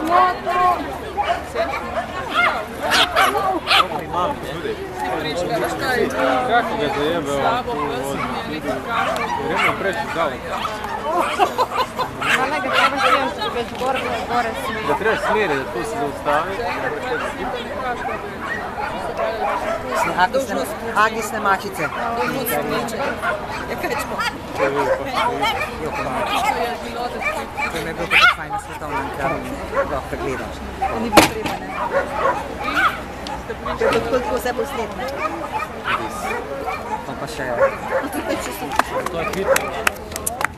Kako ga zajebe ovako od... Gremo preći dalo. Hvala ga treba slijem već gore smiri. Da treba smiri, da tu se zaustavi. Agisne mačice. To je mi je bilo tako fajn na svetovnem kraju. Lahko gledaš. To ni bilo treba, ne? To je tako vse posnetno. To pa še... To je hitro.